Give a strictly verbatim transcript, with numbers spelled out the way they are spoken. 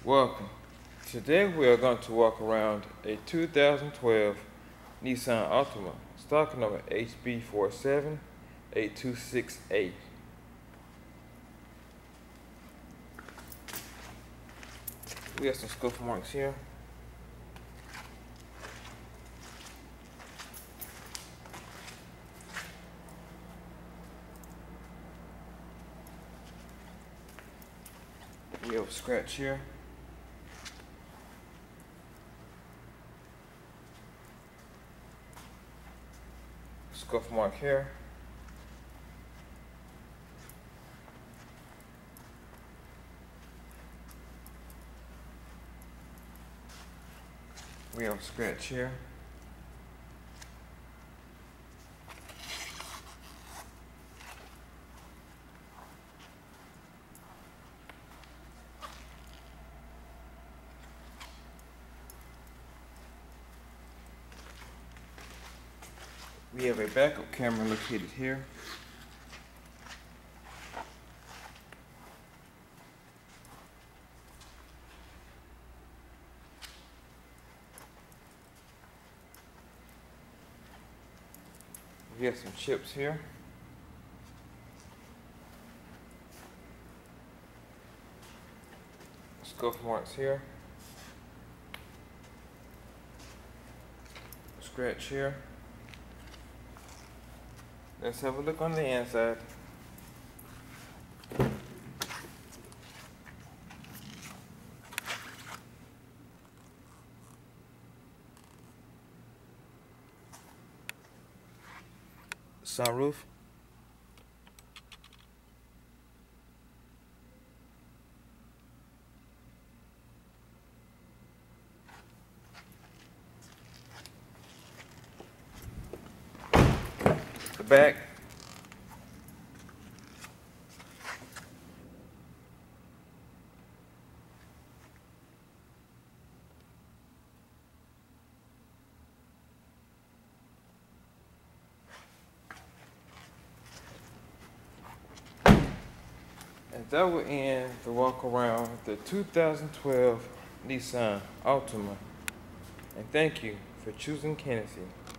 Welcome. Today we are going to walk around a two thousand twelve Nissan Altima, stock number H B four seven eight two six eight. We have some scuff marks here. We have a scratch here. Scuff mark here. We have a scratch here. We have a backup camera located here. We have some chips here. Scuff marks here. Scratch here. Let's have a look on the inside. Sunroof. The back. And that will end the walk around the two thousand twelve Nissan Altima. And thank you for choosing Kennedy.